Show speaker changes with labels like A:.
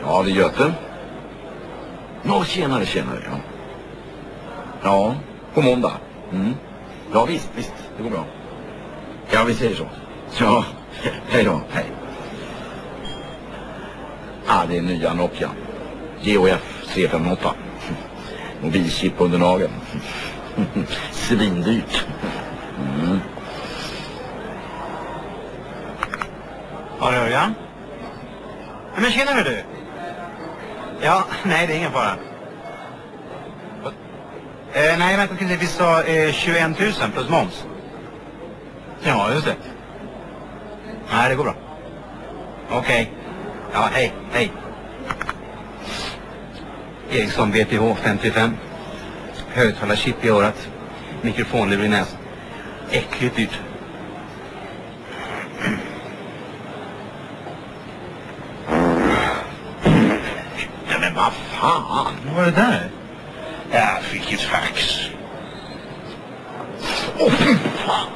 A: Ja, det är Göte. Nå, tjenare, ja. Ja, på måndag. Ja, visst, det går bra. Ja, vi säger så. Ja, hej då, hej. Det är nya Nokia. GOF 358. Mobilchip under nageln. Svindyrt.
B: Ja, det hör jag. Men tjena du. Ja, nej, det är ingen fara. Nej, vänta till det. Vi sa 21 000 plus moms. Ja, just det. Nej, det går bra. Okej. Ja, hej. Ericsson BTH 55. Högtalarchip i örat. Mikrofonlur i näsan. Äckligt dyrt.
A: Ja, men vad fan?
B: Vad var det där?
A: Jag fick ett fax. Åh, fy fan!